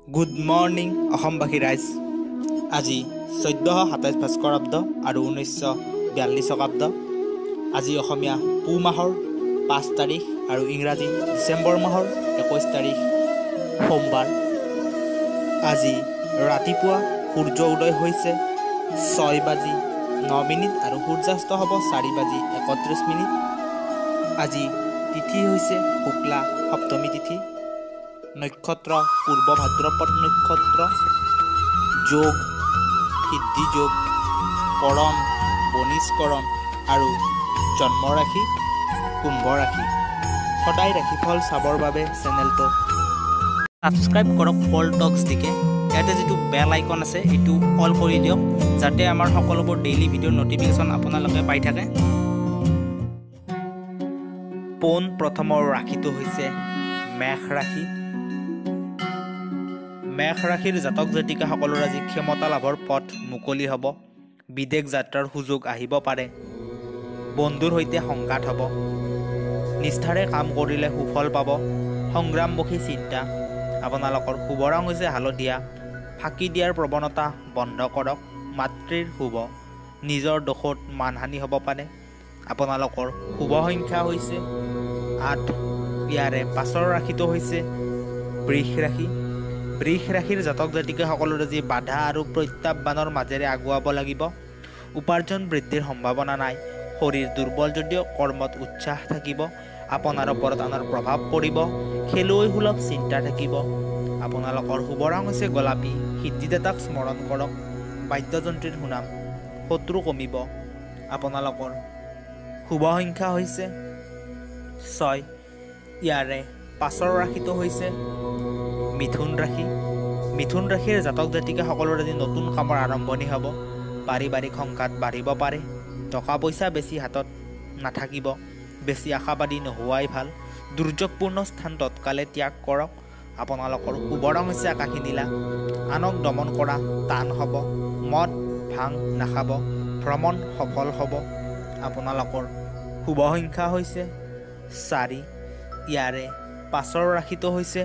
Good morning অসমবাসী ৰাইজ। আজি 1427 ভাস্কৰাব্দ আৰু 1942 শকাব্দ। আজি অসমীয়া পুহ মাহৰ 5 তাৰিখ আৰু ইংৰাজী ডিচেম্বৰ মাহৰ 21 তাৰিখ সোমবাৰ। আজি ৰাতিপুৱা সূৰ্য উদয় হৈছে 6:09 আৰু সূৰ্যাস্ত হ'ব 4:31। আজি তিথি হৈছে শুক্লা সপ্তমী তিথি। নক্ষত্ৰ পূৰ্ব ভাদ্ৰপদ নক্ষত্ৰ। যোগ সিদ্ধি যোগ, কৰণ বনিষ্কৰণ আৰু জন্ম ৰাশি কুম্ভ ৰাশি। সদায় ৰাশিফল চাবৰ বাবে চেনেলটো ছাবস্ক্ৰাইব কৰক ফল টক্স দিকে। ইয়াতে যিটো বেল আইকন আছে এইটো অল কৰি দিয়ক, যাতে আমাৰ সকলোবোৰ ডেইলি ভিডিঅ'ৰ নটিফিকেশ্যন আপোনালোকে পাই থাকে। পোন প্ৰথমৰ ৰাশিটো হৈছে মেষ ৰাশি। মেষ ৰাশিৰ জাতক জাতিকাসকলৰ আজি ক্ষমতা লাভৰ পথ মুকলি হ'ব। বিদেশ যাত্ৰাৰ সুযোগ আহিব পাৰে। বন্ধুৰ সৈতে সংঘাত হ'ব। নিষ্ঠাৰে কাম কৰিলে সুফল পাব। সংগ্ৰামমুখী চিন্তা। আপোনালোকৰ শুভ ৰং হৈছে হালধীয়া। ফাঁকি দিয়াৰ প্ৰৱণতা বন্ধ কৰক। মাতৃৰ শুভ। নিজৰ দোষত মানহানি হ'ব পাৰে। আপোনালোকৰ শুভ সংখ্যা হৈছে 8। ইয়াৰে পাছৰ ৰাশিটো হৈছে বৃষ ৰাশি। বৃষ ৰাশিৰ জাতক জাতিকাসকলৰ আজি বাধা আৰু প্ৰত্যাহ্বানৰ মাজেৰে আগুৱাব লাগিব। উপাৰ্জন বৃদ্ধিৰ সম্ভাৱনা নাই। শৰীৰ দুৰ্বল যদিও কৰ্মত উৎসাহ থাকিব। আপোনাৰ ওপৰত আনৰ প্ৰভাৱ পৰিব। খেলুৱৈসুলভ চিন্তা থাকিব। আপোনালোকৰ শুভ ৰং হৈছে গোলাপী। সিদ্ধিদাতাক স্মৰণ কৰক। বাদ্যযন্ত্ৰীৰ সুনাম। শত্ৰু কমিব। আপোনালোকৰ শুভ সংখ্যা হৈছে 6। ইয়াৰে পাছৰ ৰাশিটো হৈছে মিথুন ৰাশি। মিথুন ৰাশিৰ জাতক জাতিকাসকলৰ আজি নতুন কামৰ আৰম্ভণি হ'ব। পাৰিবাৰিক সংঘাত বাঢ়িব পাৰে। টকা পইচা বেছি হাতত নাথাকিব। বেছি আশাবাদী নোহোৱাই ভাল। দুৰ্যোগপূৰ্ণ স্থান তৎকালে ত্যাগ কৰক। আপোনালোকৰ শুভ ৰং হৈছে আকাশী নীলা। আনক দমন কৰা টান হ'ব। মদ ভাং নাখাব। ভ্ৰমণ সফল হ'ব। আপোনালোকৰ শুভ সংখ্যা হৈছে 4। ইয়াৰে পাছৰ ৰাশিটো হৈছে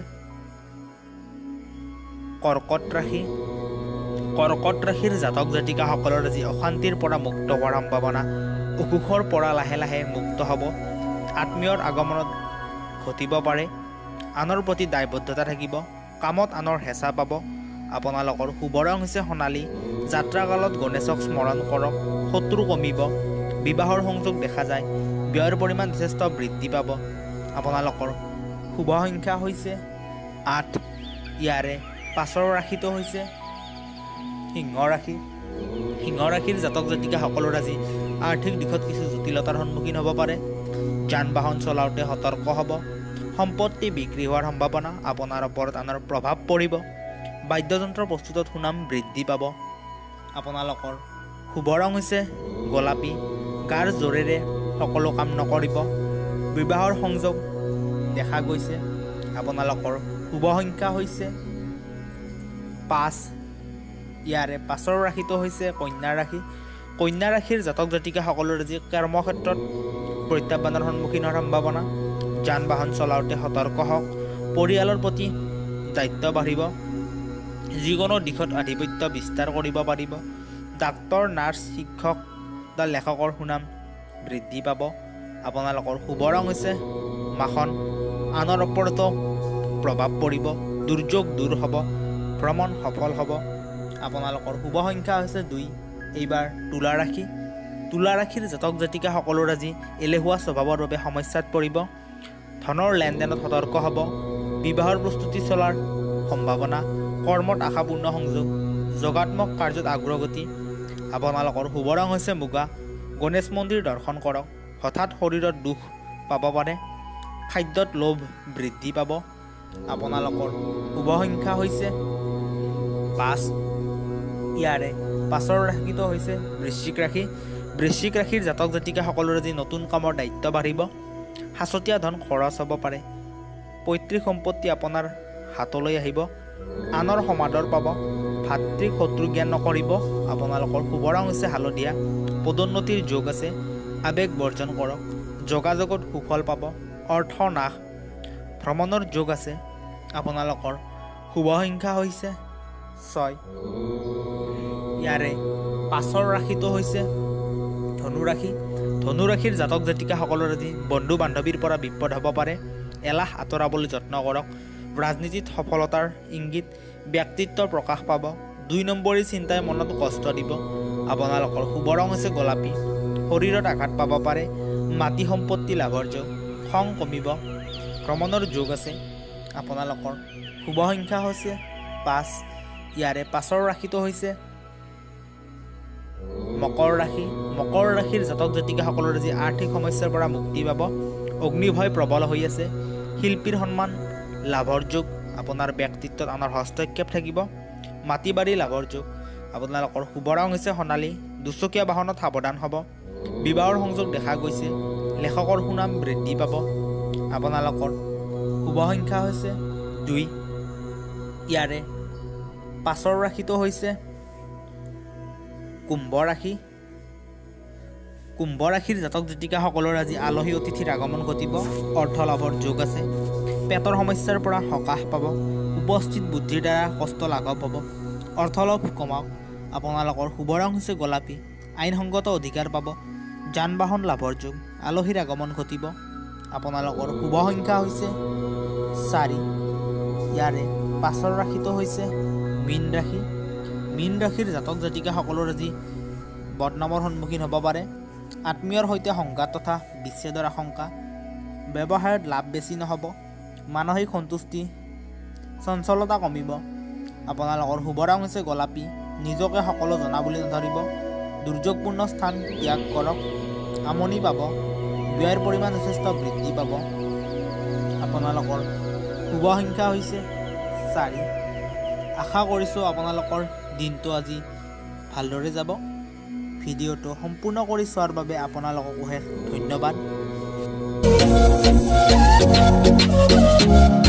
কৰ্কট ৰাশি। কৰ্কট ৰাশিৰ জাতক জাতিকাসকলৰ আজি অশান্তিৰ পৰা মুক্ত হোৱাৰ সম্ভাৱনা। অসুখৰ পৰা লাহে লাহে মুক্ত হ'ব। আত্মীয়ৰ আগমনত ঘটিব পাৰে। আনৰ প্ৰতি দায়বদ্ধতা থাকিব। কামত আনৰ হেঁচা পাব। আপোনালোকৰ শুভ ৰং হৈছে সোণালী। যাত্ৰাকালত গণেশক স্মৰণ কৰক। শত্ৰু কমিব। বিবাহৰ সংযোগ দেখা যায়। ব্যয়ৰ পৰিমাণ যথেষ্ট বৃদ্ধি পাব। আপোনালোকৰ শুভ সংখ্যা হৈছে 8। ইয়াৰে পাছৰ ৰাশিটো হৈছে সিংহ ৰাশি। সিংহ ৰাশিৰ জাতক জাতিকাসকলৰ আজি আৰ্থিক দিশত কিছু জটিলতাৰ সন্মুখীন হ'ব পাৰে। যান বাহন চলাওঁতে সতৰ্ক হ'ব। সম্পত্তি বিক্ৰী হোৱাৰ সম্ভাৱনা। আপোনাৰ ওপৰত আনৰ প্ৰভাৱ পৰিব। বাদ্যযন্ত্ৰ প্ৰস্তুতত সুনাম বৃদ্ধি পাব। আপোনালোকৰ শুভ ৰং হৈছে গোলাপী। গাৰ জোৰেৰে সকলো কাম নকৰিব। বিবাহৰ সংযোগ দেখা গৈছে। আপোনালোকৰ শুভ সংখ্যা হৈছে 5। ইয়াৰে পাছৰ ৰাশিটো হৈছে কন্যা ৰাশি। কন্যা ৰাশিৰ জাতক জাতিকাসকলৰ আজি কৰ্মক্ষেত্ৰত প্ৰত্যাহ্বানৰ সন্মুখীন হোৱাৰ সম্ভাৱনা। যান বাহন চলাওঁতে সতৰ্ক হওক। পৰিয়ালৰ প্ৰতি দায়িত্ব বাঢ়িব। যিকোনো দিশত আধিপত্য বিস্তাৰ কৰিব পাৰিব। ডাক্তৰ নাৰ্ছ শিক্ষক বা লেখকৰ সুনাম বৃদ্ধি পাব। আপোনালোকৰ শুভ ৰং হৈছে মাখন। আনৰ ওপৰতো প্ৰভাৱ পৰিব। দুৰ্যোগ দূৰ হ'ব। ভ্ৰমণ সফল হ'ব। আপোনালোকৰ শুভ সংখ্যা হৈছে 2। এইবাৰ তুলা ৰাশি। তুলা ৰাশিৰ জাতক জাতিকাসকলৰ আজি এলেহুৱা স্বভাৱৰ বাবে সমস্যাত পৰিব। ধনৰ লেনদেনত সতৰ্ক হ'ব। বিবাহৰ প্ৰস্তুতি চলাৰ সম্ভাৱনা। কৰ্মত আশাপূৰ্ণ সংযোগ। যোগাত্মক কাৰ্যত আগ্ৰগতি। আপোনালোকৰ শুভ ৰং হৈছে মুগা। গণেশ মন্দিৰ দৰ্শন কৰক। হঠাৎ শৰীৰত দুখ পাব পাৰে। খাদ্যত লোভ বৃদ্ধি পাব। আপোনালোকৰ শুভ সংখ্যা হৈছে 5। ইয়াৰে পাছৰ ৰাশিটো হৈছে বৃশ্চিক ৰাশি। বৃশ্চিক ৰাশিৰ জাতক জাতিকাসকলৰ আজি নতুন কামৰ দায়িত্ব বাঢ়িব। সাঁচতীয়া ধন খৰচ হ'ব পাৰে। পৈতৃক সম্পত্তি আপোনাৰ হাতলৈ আহিব। আনৰ সমাদৰ পাব। ভাতৃক শত্ৰু জ্ঞান নকৰিব। আপোনালোকৰ শুভ ৰং হৈছে হালধীয়া। পদোন্নতিৰ যোগ আছে। আৱেগ বৰ্জন কৰক। যোগাযোগত সুফল পাব। অৰ্থ নাশ। ভ্ৰমণৰ যোগ আছে। আপোনালোকৰ শুভ সংখ্যা হৈছে 6। ইয়াৰে পাছৰ ৰাশিটো হৈছে ধনুৰাশি। ধনুৰাশিৰ জাতক জাতিকাসকলৰ আজি বন্ধু বান্ধৱীৰ পৰা বিপদ হ'ব পাৰে। এলাহ আঁতৰাবলৈ যত্ন কৰক। ৰাজনীতিত সফলতাৰ ইংগিত, ব্যক্তিত্বৰ প্ৰকাশ পাব। 2 নম্বৰী চিন্তাই মনত কষ্ট দিব। আপোনালোকৰ শুভ ৰং হৈছে গোলাপী। শৰীৰত আঘাত পাব পাৰে। মাটি সম্পত্তি লাভৰ যোগ, খং কমিব, ভ্ৰমণৰ যোগ আছে। আপোনালোকৰ শুভ সংখ্যা হৈছে 5। ইয়াৰে পাছৰ ৰাশিটো হৈছে মকৰ ৰাশি। মকৰ ৰাশিৰ জাতক জাতিকাসকলৰ আজি আৰ্থিক সমস্যাৰ পৰা মুক্তি পাব। অগ্নিভয় প্ৰবল হৈ আছে। শিল্পীৰ সন্মান লাভৰ যোগ। আপোনাৰ ব্যক্তিত্বত আনৰ হস্তক্ষেপ থাকিব। মাটি বাৰী লাভৰ যোগ। আপোনালোকৰ শুভ ৰং হৈছে সোণালী। দুচকীয়া বাহনত সাৱধান হ'ব। বিবাহৰ সংযোগ দেখা গৈছে। লেখকৰ সুনাম বৃদ্ধি পাব। আপোনালোকৰ শুভ সংখ্যা হৈছে 2। ইয়াৰে পাছৰ ৰাশিটো হৈছে কুম্ভ ৰাশি। কুম্ভ ৰাশিৰ জাতক জাতিকাসকলৰ আজি আলহী অতিথিৰ আগমন ঘটিব। অৰ্থ লাভৰ যোগ আছে। পেটৰ সমস্যাৰ পৰা সকাহ পাব। উপস্থিত বুদ্ধিৰ দ্বাৰা কষ্ট লাঘৱ হ'ব। অৰ্থলাভ কমাওক। আপোনালোকৰ শুভ ৰং হৈছে গোলাপী। আইনসংগত অধিকাৰ পাব। যান বাহন লাভৰ যোগ। আলহীৰ আগমন ঘটিব। আপোনালোকৰ শুভ সংখ্যা হৈছে 4। ইয়াৰে পাছৰ ৰাশিটো হৈছে মীন ৰাশি। মীন ৰাশিৰ জাতক জাতিকাসকলৰ আজি বদনামৰ সন্মুখীন হ'ব পাৰে। আত্মীয়ৰ সৈতে সংঘাত তথা বিচ্ছেদৰ আশংকা। ব্যৱসায়ত লাভ বেছি নহ'ব। মানসিক সন্তুষ্টি, চঞ্চলতা কমিব। আপোনালোকৰ শুভ ৰং হৈছে গোলাপী। নিজকে সকলো জনা বুলি নধৰিব। দুৰ্যোগপূৰ্ণ স্থান ত্যাগ কৰক। আমনি পাব। ব্যয়ৰ পৰিমাণ যথেষ্ট বৃদ্ধি পাব। আপোনালোকৰ শুভ সংখ্যা হৈছে 4। আশা কৰিছোঁ আপোনালোকৰ দিনটো আজি ভালদৰে যাব। ভিডিঅ'টো সম্পূৰ্ণ কৰি চোৱাৰ বাবে আপোনালোকক অশেষ ধন্যবাদ।